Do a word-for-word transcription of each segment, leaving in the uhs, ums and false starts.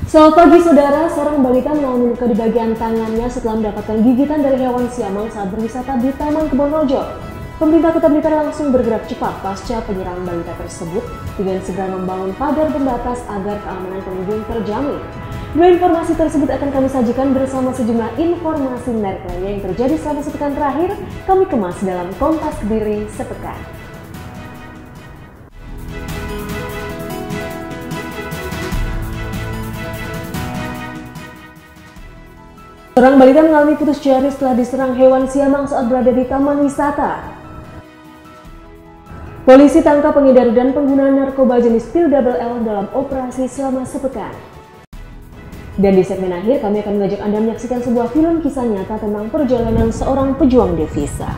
Selamat pagi saudara, seorang balita mengalami luka di bagian tangannya setelah mendapatkan gigitan dari hewan siamang saat berwisata di Taman Kebon Rojo. Pemerintah Kota Blitar langsung bergerak cepat pasca penyerangan balita tersebut dengan segera membangun pagar pembatas agar keamanan pengunjung terjamin. Dua informasi tersebut akan kami sajikan bersama sejumlah informasi menarik lainnya yang terjadi selama sepekan terakhir. Kami kemas dalam Kompas Kediri sepekan. Seorang balita mengalami putus jari setelah diserang hewan siamang saat berada di taman wisata. Polisi tangkap pengedar dan pengguna narkoba jenis pil double L dalam operasi selama sepekan. Dan di segmen akhir kami akan mengajak Anda menyaksikan sebuah film kisah nyata tentang perjalanan seorang pejuang devisa.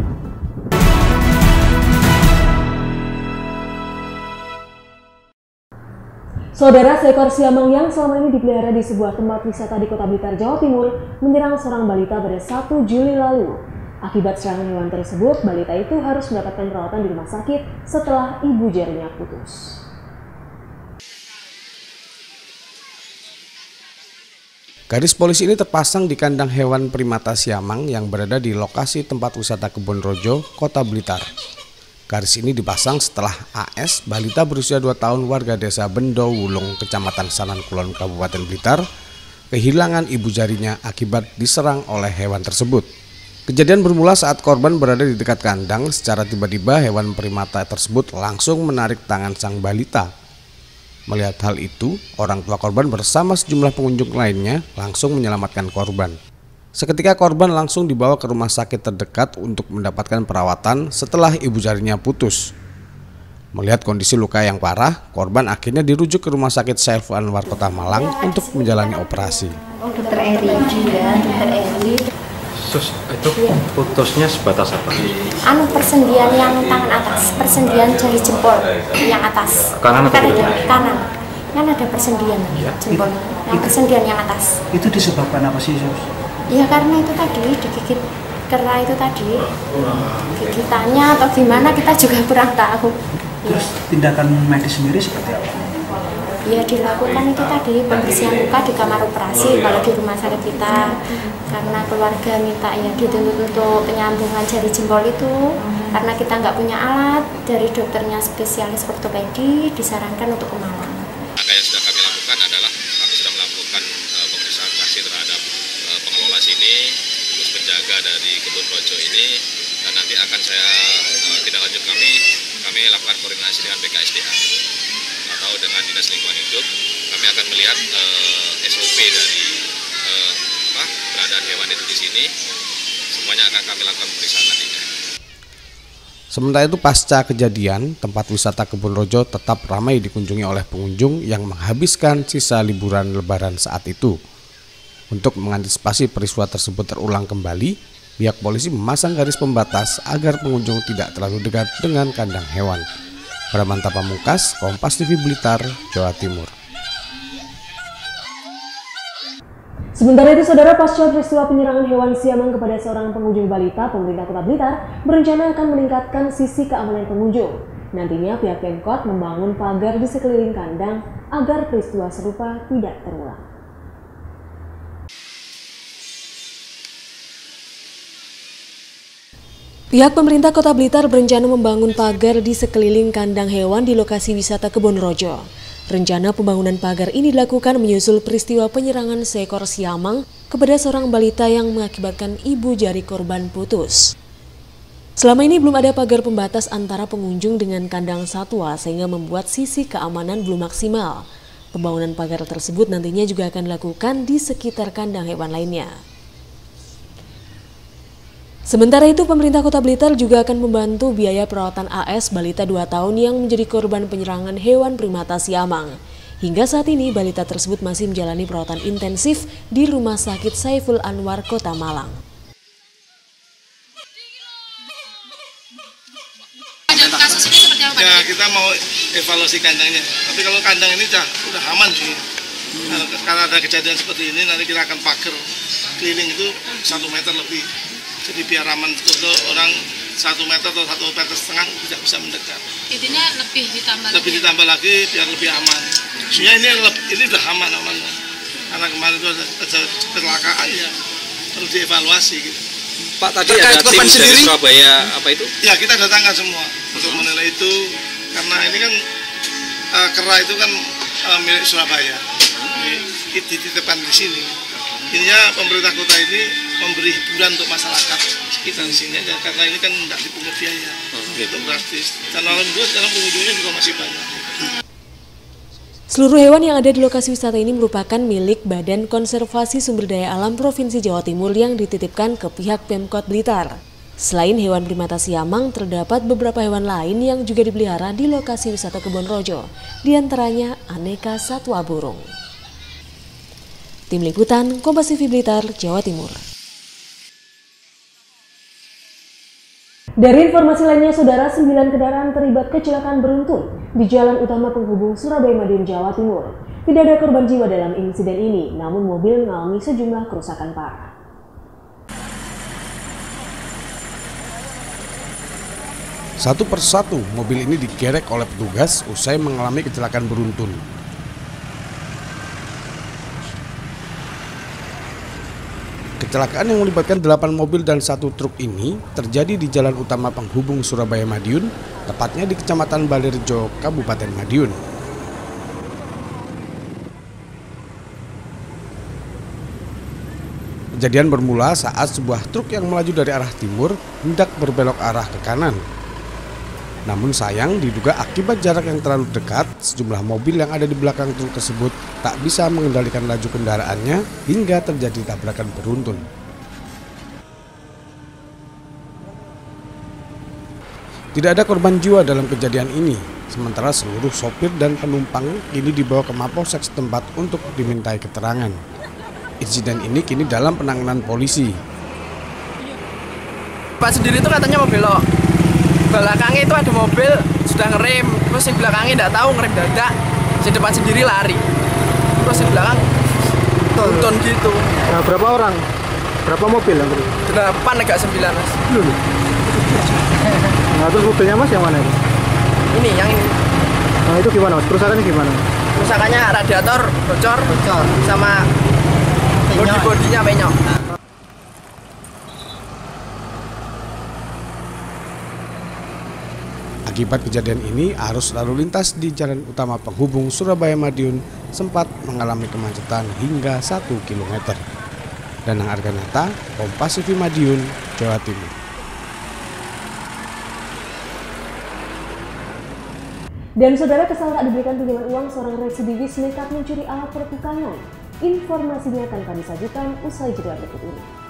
Saudara, seekor siamang yang selama ini dipelihara di sebuah tempat wisata di Kota Blitar, Jawa Timur menyerang seorang balita pada satu Juli lalu. Akibat serangan hewan tersebut, balita itu harus mendapatkan perawatan di rumah sakit setelah ibu jarinya putus. Garis polisi ini terpasang di kandang hewan primata siamang yang berada di lokasi tempat wisata Kebon Rojo, Kota Blitar. Garis ini dipasang setelah A S, balita berusia dua tahun warga desa Bendo Wulung, Kecamatan Sanan Kulon, Kabupaten Blitar, kehilangan ibu jarinya akibat diserang oleh hewan tersebut. Kejadian bermula saat korban berada di dekat kandang. Secara tiba-tiba hewan primata tersebut langsung menarik tangan sang balita. Melihat hal itu, orang tua korban bersama sejumlah pengunjung lainnya langsung menyelamatkan korban. Seketika korban langsung dibawa ke rumah sakit terdekat untuk mendapatkan perawatan setelah ibu jarinya putus. Melihat kondisi luka yang parah, korban akhirnya dirujuk ke Rumah Sakit Saiful Anwar Kota Malang untuk menjalani operasi. Oh, dokter Eri juga, dokter Eri. Sus, itu putusnya sebatas apa? Anu persendian yang tangan atas, persendian jari jempol yang atas. Kanan atau kan kiri? ada kanan. Kan ada persendian ya. jempol. Yang persendian yang atas. Itu disebabkan apa sih, Sus? Ya karena itu tadi digigit kera itu tadi. Gigitannya atau gimana kita juga kurang tahu. Terus ya. Tindakan medis sendiri seperti apa? Ya dilakukan itu tadi pembersihan luka di kamar operasi kalau di rumah sakit kita, karena keluarga minta ya dituntut untuk penyambungan jari jempol itu, karena kita nggak punya alat, dari dokternya spesialis ortopedi disarankan untuk ke Malang. Langkah yang sudah kami lakukan adalah kami sudah melakukan uh, pemeriksaan saksi terhadap uh, pengelola sini, terus penjaga dari Kebon Rojo ini, dan nanti akan saya uh, tindak lanjut kami kami lakukan koordinasi dengan B K S D A atau dengan Dinas Lingkungan Hidup. Kami akan melihat uh, S O P dari uh, apa, keberadaan hewan itu di sini. Semuanya akan kami lakukan pemeriksaan nantinya. Sementara itu pasca kejadian, tempat wisata Kebon Rojo tetap ramai dikunjungi oleh pengunjung yang menghabiskan sisa liburan lebaran saat itu. Untuk mengantisipasi peristiwa tersebut terulang kembali, pihak polisi memasang garis pembatas agar pengunjung tidak terlalu dekat dengan kandang hewan. Pramanta Pamungkas, Kompas T V Blitar, Jawa Timur. Sementara itu, saudara, pasca peristiwa penyerangan hewan siamang kepada seorang pengunjung balita, pemerintah Kota Blitar berencana akan meningkatkan sisi keamanan pengunjung. Nantinya pihak Pemkot membangun pagar di sekeliling kandang agar peristiwa serupa tidak terulang. Pihak pemerintah Kota Blitar berencana membangun pagar di sekeliling kandang hewan di lokasi wisata Kebon Rojo. Rencana pembangunan pagar ini dilakukan menyusul peristiwa penyerangan seekor siamang kepada seorang balita yang mengakibatkan ibu jari korban putus. Selama ini belum ada pagar pembatas antara pengunjung dengan kandang satwa sehingga membuat sisi keamanan belum maksimal. Pembangunan pagar tersebut nantinya juga akan dilakukan di sekitar kandang hewan lainnya. Sementara itu, pemerintah Kota Blitar juga akan membantu biaya perawatan A S balita dua tahun yang menjadi korban penyerangan hewan primata siamang. Hingga saat ini, balita tersebut masih menjalani perawatan intensif di Rumah Sakit Saiful Anwar Kota Malang. Kasus ini seperti apa? Ya, kita mau evaluasi kandangnya. Tapi kalau kandang ini udah, udah aman sih. Nah, karena ada kejadian seperti ini, nanti kita akan pagar keliling itu satu meter lebih. Jadi biar aman untuk orang satu meter atau satu meter setengah tidak bisa mendekat. Intinya lebih ditambah lebih lagi. ditambah lagi biar lebih aman. Sebenarnya ini ini udah aman aman. karena kemarin itu ada, ada kecelakaan ya perlu dievaluasi gitu. Pak, tadi ada tim dari Surabaya apa itu? Ya, kita datangkan semua untuk menilai itu karena ini kan uh, kera itu kan uh, milik Surabaya, dititipkan di sini. Ininya pemerintah kota ini memberi hiburan untuk masyarakat sekitar di sini aja karena ini kan tidak dipungut biaya gitu gratis. Dan alhamdulillah sekarang pengunjungnya juga masih banyak. Seluruh hewan yang ada di lokasi wisata ini merupakan milik Badan Konservasi Sumber Daya Alam Provinsi Jawa Timur yang dititipkan ke pihak Pemkot Blitar. Selain hewan primata siamang, terdapat beberapa hewan lain yang juga dipelihara di lokasi wisata Kebon Rojo, diantaranya aneka satwa burung. Tim Liputan, Kompas T V Blitar, Jawa Timur. Dari informasi lainnya, saudara, sembilan kendaraan terlibat kecelakaan beruntun di jalan utama penghubung Surabaya Madiun, Jawa Timur. Tidak ada korban jiwa dalam insiden ini, namun mobil mengalami sejumlah kerusakan parah. Satu persatu mobil ini digerek oleh petugas usai mengalami kecelakaan beruntun. Kecelakaan yang melibatkan delapan mobil dan satu truk ini terjadi di jalan utama penghubung Surabaya Madiun, tepatnya di Kecamatan Balirjo, Kabupaten Madiun. Kejadian bermula saat sebuah truk yang melaju dari arah timur hendak berbelok arah ke kanan. Namun sayang, diduga akibat jarak yang terlalu dekat, sejumlah mobil yang ada di belakang truk tersebut tak bisa mengendalikan laju kendaraannya hingga terjadi tabrakan beruntun. Tidak ada korban jiwa dalam kejadian ini, sementara seluruh sopir dan penumpang kini dibawa ke Mapolsek setempat untuk dimintai keterangan. Insiden ini kini dalam penanganan polisi. Pak sendiri itu katanya mau belok. Belakangnya itu ada mobil sudah ngerem, terus yang belakangnya tidak tahu ngerem dadak, si depan sendiri lari, terus yang belakang tonton gitu. Nah, berapa orang? Berapa mobil yang beri? Delapan agak sembilan mas. Nah, terus mobilnya mas yang mana itu? Ini yang ini. Nah, itu gimana mas? Kerusakannya gimana? Kerusakannya radiator bocor, bocor. Sama bodi-bodinya penyok. Akibat kejadian ini, arus lalu lintas di jalan utama penghubung Surabaya Madiun sempat mengalami kemacetan hingga satu kilometer. Danang Arganata, Kompas T V Madiun, Jawa Timur. Dan saudara, kesal tak diberikan pinjaman uang, seorang residivis nekat mencuri alat pertukangan. Informasinya akan kami sajikan usai jeda berikut ini.